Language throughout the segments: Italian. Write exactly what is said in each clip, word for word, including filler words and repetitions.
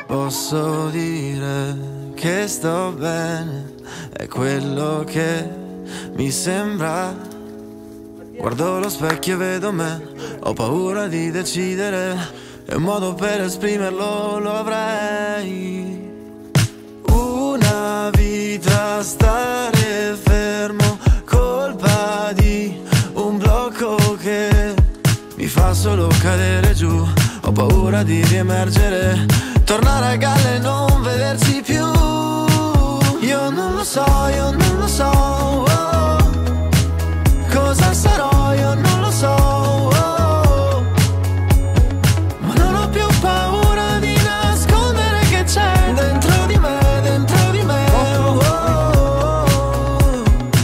Posso dire che sto bene, è quello che mi sembra. Guardo lo specchio e vedo me, ho paura di decidere, e un modo per esprimerlo lo avrei. Una vita a stare fermo, colpa di un blocco che mi fa solo cadere giù. Ho paura di riemergere, tornare a galla e non vedersi più. Io non lo so, io non lo so, oh. Cosa sarò, io non lo so, oh. Ma non ho più paura di nascondere che c'è dentro di me, dentro di me, oh, oh.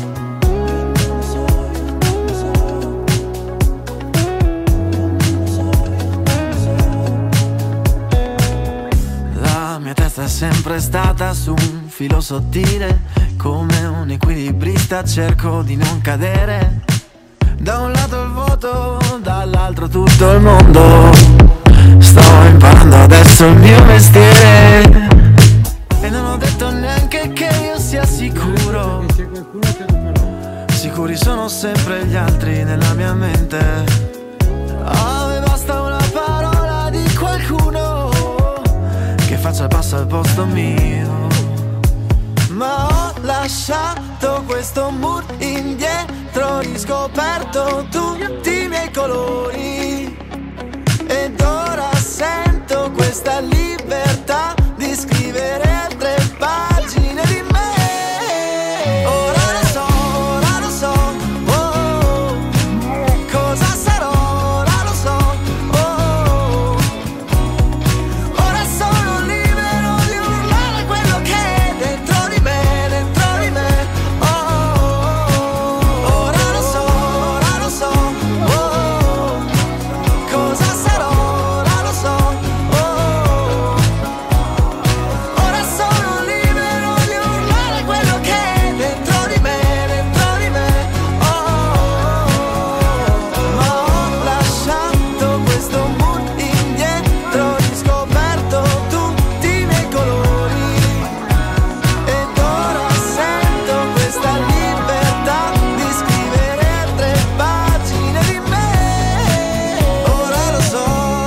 La mia testa è sempre stata su un filo sottile, come un equilibrista cerco di non cadere. Da un lato il vuoto, dall'altro tutto il mondo. Sto imparando adesso il mio mestiere, e non ho detto neanche che io sia sicuro. Sicuri sono sempre gli altri nella mia mente. A me basta una parola di qualcuno che faccia il passo al posto mio. Ma ho lasciato questo mood indietro, riscoperto tutti i miei colori, ed ora sento questa libertà di scrivere altre pagine di me. Ora lo so, ora lo so, oh, cosa sarò, ora lo so, oh. Ora sono libero di urlare quello che è dentro di me, dentro di me, oh. Ora lo so, ora lo so, oh, cosa sarò, ora lo so, oh. Ora sono libero di urlare quello che è dentro di me, dentro di me, oh. Ma ho lasciato questo mood indietro, riscoperto tutti i miei colori, ed ora sento questa libertà di scrivere altre pagine di me. Ora lo so.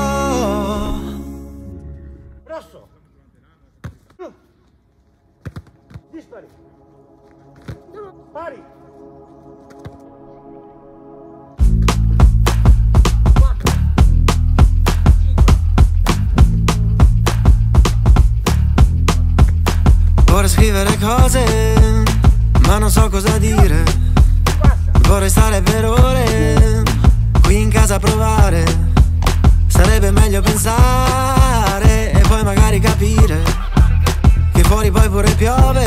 Rosso. Blu. Dispari. Pari. quattro. Vorrei scrivere cose, ma non so cosa dire. Vorrei stare per ore qui in casa a provare. Sarebbe meglio pensare e poi magari capire che fuori poi pure piove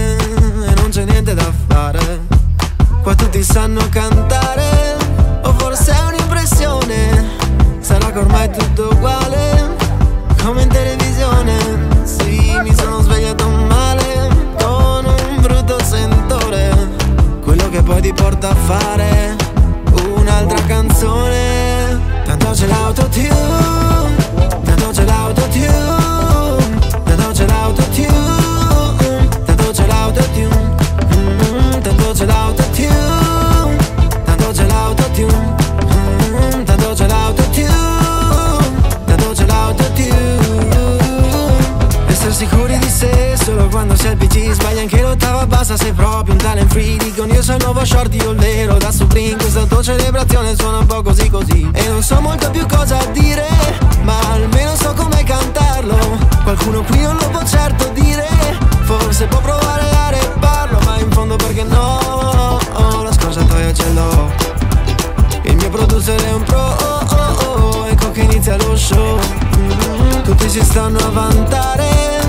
e non c'è niente da fare. Qua tutti sanno cantare, o forse è un'impressione, sarà che ormai è tutto uguale, come in televisione. Sì, mi sono svegliato male, con un brutto sentore, quello che poi ti porta a fare un'altra canzone. Tanto c'è l'autotune, tanto c'è l'autotune, tanto c'è l'autotune, tanto c'è l'autotune, mm, tanto c'è l'autotune, tanto c'è l'autotune, mm, tanto c'è l'autotune, tanto c'è l'autotune. Essere sicuri di sé solo quando sei al P C, sbagli anche l'ottava bassa, sei proprio un talent free. Dicono io sono il nuovo short, io il vero da Supreme. Questa autocelebrazione suona un po' così così, e non so molto più cosa dire, ma almeno so come cantarlo. Qualcuno qui non lo può certo dire, forse può provare a reparlo, ma in fondo perché no? Oh, la scorciatoia ce l'ho, il mio producer è un pro, oh, oh, oh, ecco che inizia lo show. Mm, tutti si stanno a vantare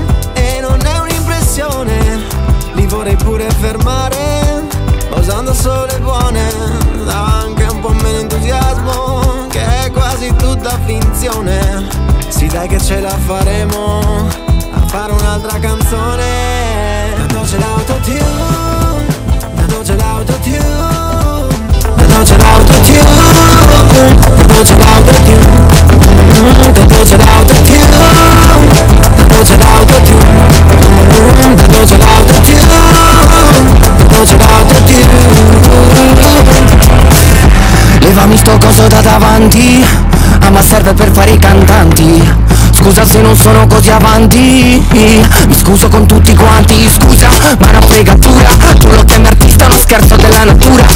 e non è un'impressione, li vorrei pure fermare, usando solo le buone, anche un po' meno entusiasmo, che è quasi tutta finzione. Sì dai che ce la faremo a fare un'altra canzone. Tanto c'è l'autotune, tanto c'è l'autotune, tanto c'è l'autotune, tanto c'è l'autotune, tanto c'è l'autotune, tanto c'è avanti, ah ma serve per fare i cantanti. Scusa se non sono così avanti, mi scuso con tutti quanti. Scusa ma è una fregatura, tu lo chiami artista, uno scherzo della natura.